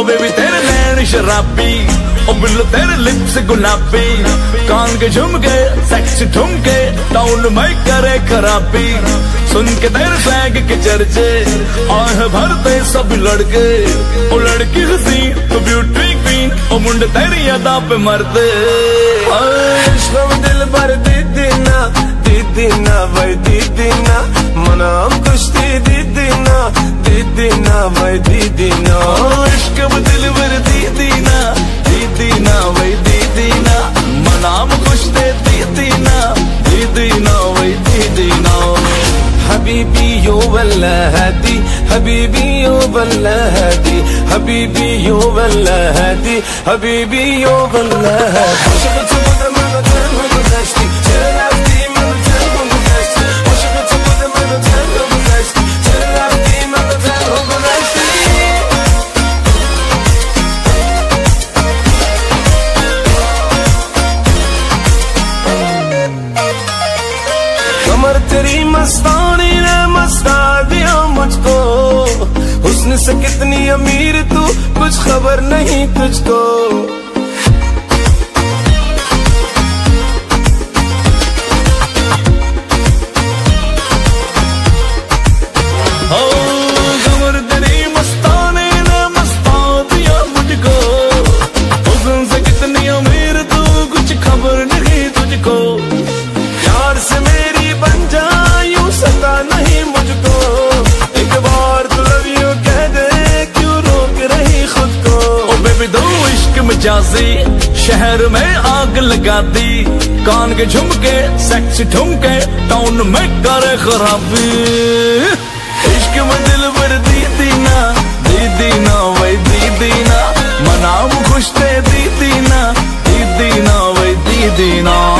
Baby तेरे नैन शराबी, ओ बिल्लो तेरे लिप्स गुलाबी, कान के झुमके सेक्सी ठुमके टाउन में करे खराबी। सुन के तेरे फ्लैग के चर्चे आह भरते सब लड़के, ओ लड़की हसी तो ब्यूटी क्वीन, ओ मुंडे तेरी अदा पे मरते। इश्क़ में दिल भर दीदी ना भाई दीदी ना, मनाम कुश्ती दीदी ना भाई दीदी ना। इश्क़ में दिल भर दीदी ना भाई दीदी ना, मनाम कुश्ती दीदी ना भाई दीदी ना। हबीबी यो वल्ला हदी, हबीबी यो वल्ला हदी, हबीबी यो वल्ला हदी, हबीबी यो वल्ला हदी। कमर तेरी मस्तानी ने मस्ता दिया मुझको, हुस्न से कितनी अमीर तू कुछ खबर नहीं तुझको। कमर तेरी मस्तानी ने मस्ता दिया मुझको, हुस्न से कितनी अमीर तू कुछ खबर नहीं तुझको। प्यार से मेरी बन जा यूं सता नहीं मुझको, एक बार तो लव यू कह दे क्यों रोक रही खुद को। ओ बेबी दो इश्क में जाजी शहर में आग लगा दी, कान के झुमके सेक्सी ठुमके टाउन में करे खराबी। इश्क में दिल भर दीदी ना वही दीदी ना, मनाम खुश थे दीदी ना वही दीदी ना।